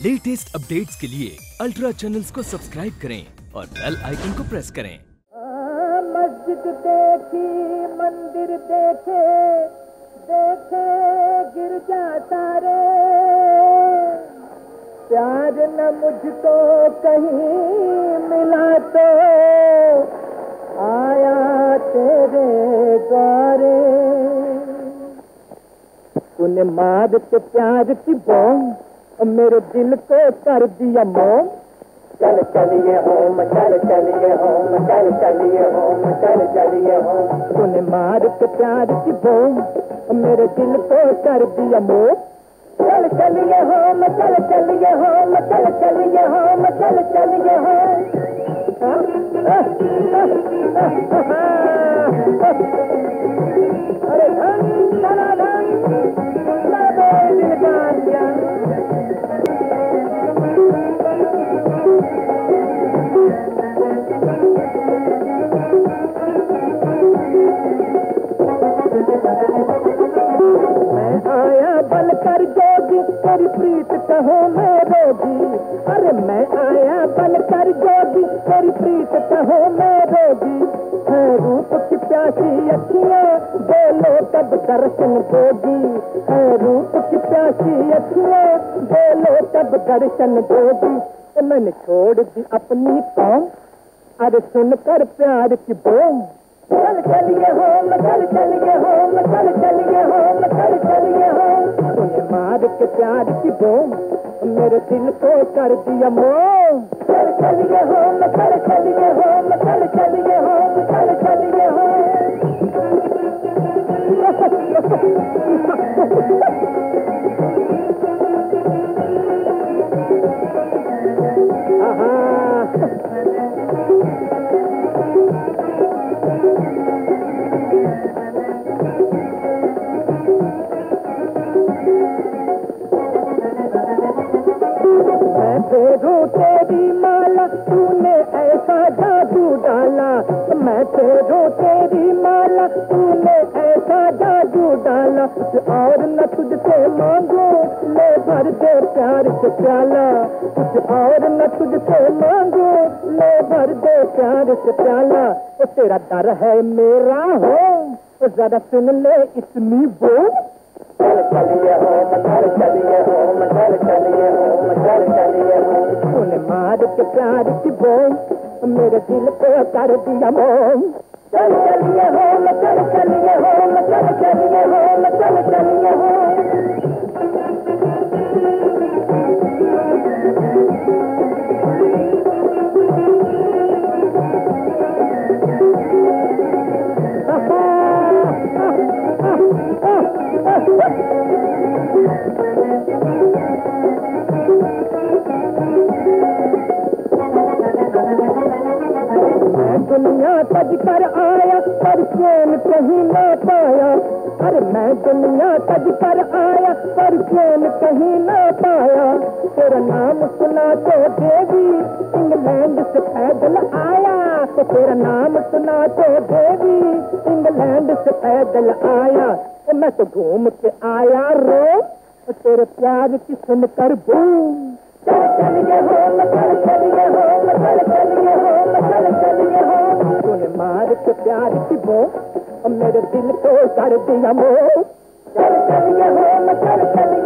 Latest updates के लिए ultra channels को सब्सक्राइब करें और बेल आइकन को प्रेस करें। मस्जिद देखी, मंदिर देखे, देखे गिरजा सारे, प्यार न मुझको कहीं मिला तो आया तेरे द्वारे। तूने मार के प्यार की बॉम्ब मेरे दिल को कर दिया मोम। चल चलिए होम, चल चलिए होम, चल चलिए होम, चल चलिए होम। तूने मार के प्यार की बॉम्ब मेरे दिल को कर दिया मोम। चल चलिए होम, चल चलिए होम, चल चलिए होम, चल चलिए होम। अरे धन चला धन दिल का बनकर जोगी तेरी प्रीत कहो मैं रोगी। अरे मैं आया बनकर जोगी तेरी प्रीत कहो मैं रोगी। है रूप की प्यासी अखियां बोलो कब दर्शन दोगी। है रूप की प्यासी अखियां बोलो कब दर्शन दोगी। तो मैंने छोड़ दी अपनी कौम, अरे सुनकर प्यार की बोम। चल चलिए होम, चल चलिए होम, चल चलिए होम, चल चलिए होम। तूने मार के प्यार की बोम मेरे दिल को कर दिया मोम। चल चलिए होम, चल चलिए होम, चल चलिए होम, चल चलिए होम। फेरू तेरी माला तूने ऐसा जादू डाला। मैं फेरू तेरी माला तूने ऐसा जादू डाला। और न तुझसे मांगू ले भर दे प्यार से प्याला। कुछ और न तुझसे मांगू ले भर दे प्यार से प्याला। तो तेरा डर है मेरा हो तो जरा सुन ले इतनी बोल। चल चलिए होम, चल चलिए होम, चल चलिए होम, चल चलिए होम। तूने मार के प्यार की बोम मेरे दिल को कर दिया मोम। चल चलिए होम, चल चलिए होम, चल चलिए होम, चल चलिए होम। दुनिया तज कर आया पर चैन कहीं न पाया। अरे मैं दुनिया तज कर आया पर चैन कहीं न पाया। तेरा नाम सुना तो देवी इंग्लैंड से पैदल आया। तो तेरा नाम सुना तो देवी इंग्लैंड से पैदल आया। तो मैं तो घूम के आया रो तेरे प्यार की सुनकर बूम। चल चलिए होम, चल चलिए होम, चल चलिए होम, चल चलिए होम। तूने मार के प्यार की बोम मेरे दिल को कर दिया मोम। चल चलिए होम, चल चलिए